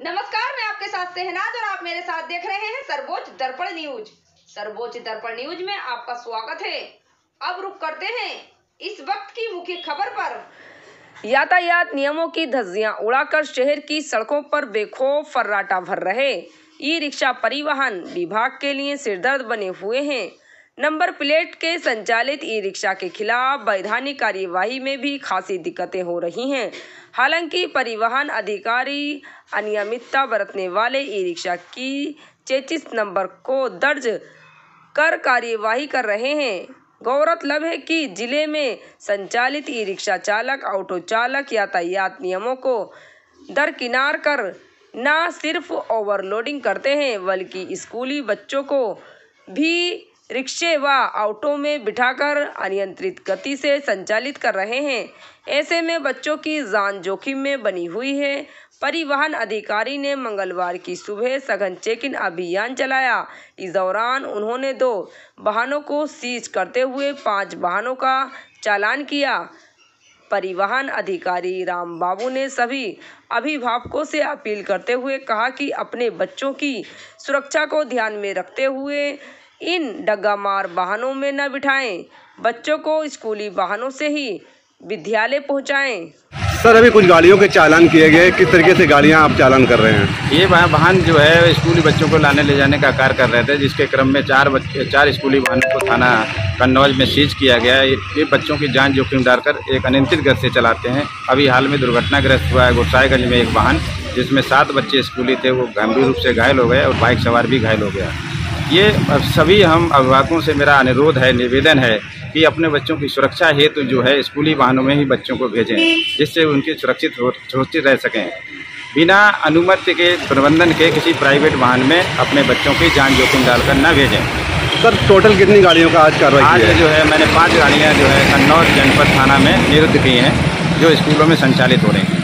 नमस्कार, मैं आपके साथ शहनाज और आप मेरे साथ देख रहे हैं सर्वोच्च दर्पण न्यूज। सर्वोच्च दर्पण न्यूज में आपका स्वागत है। अब रुक करते हैं इस वक्त की मुख्य खबर पर। यातायात नियमों की धज्जियां उड़ाकर शहर की सड़कों पर बेखौफ फर्राटा भर रहे ई रिक्शा परिवहन विभाग के लिए सिरदर्द बने हुए हैं। नंबर प्लेट के संचालित ई रिक्शा के खिलाफ वैधानिक कार्यवाही में भी खासी दिक्कतें हो रही हैं। हालांकि परिवहन अधिकारी अनियमितता बरतने वाले ई रिक्शा की 33 नंबर को दर्ज कर कार्यवाही कर रहे हैं। गौरतलब है कि जिले में संचालित ई रिक्शा चालक, ऑटो चालक यातायात नियमों को दरकिनार कर न सिर्फ ओवरलोडिंग करते हैं बल्कि स्कूली बच्चों को भी रिक्शे व ऑटो में बिठाकर अनियंत्रित गति से संचालित कर रहे हैं। ऐसे में बच्चों की जान जोखिम में बनी हुई है। परिवहन अधिकारी ने मंगलवार की सुबह सघन चेकिंग अभियान चलाया। इस दौरान उन्होंने 2 वाहनों को सीज करते हुए 5 वाहनों का चालान किया। परिवहन अधिकारी राम बाबू ने सभी अभिभावकों से अपील करते हुए कहा कि अपने बच्चों की सुरक्षा को ध्यान में रखते हुए इन डग्गामार वाहनों में न बिठाएं। बच्चों को स्कूली वाहनों से ही विद्यालय पहुंचाएं। सर, अभी कुछ गाड़ियों के चालान किए गए, किस तरीके से गाड़ियां आप चालान कर रहे हैं? ये वाहन जो है स्कूली बच्चों को लाने ले जाने का कार्य कर रहे थे, जिसके क्रम में 4 स्कूली वाहनों को थाना कन्नौज में सीज किया गया है। ये बच्चों की जान जोखिम डालकर एक अनियंत्रित गति से चलाते हैं। अभी हाल में दुर्घटनाग्रस्त हुआ है गोसाईगंज में एक वाहन, जिसमें 7 बच्चे स्कूली थे, वो गंभीर रूप से घायल हो गए और बाइक सवार भी घायल हो गया। ये सभी हम अभिभावकों से मेरा अनुरोध है, निवेदन है कि अपने बच्चों की सुरक्षा हेतु जो है स्कूली वाहनों में ही बच्चों को भेजें, जिससे उनकी सुरक्षित रह सकें। बिना अनुमति के प्रबंधन के किसी प्राइवेट वाहन में अपने बच्चों की जान जोखिम डालकर न भेजें। सर, टोटल कितनी गाड़ियों का आज कार्रवाई की है? आज जो है मैंने 5 गाड़ियाँ जो है कन्नौज जनपद थाना में निरुद्ध की हैं, जो स्कूलों में संचालित हो रही हैं।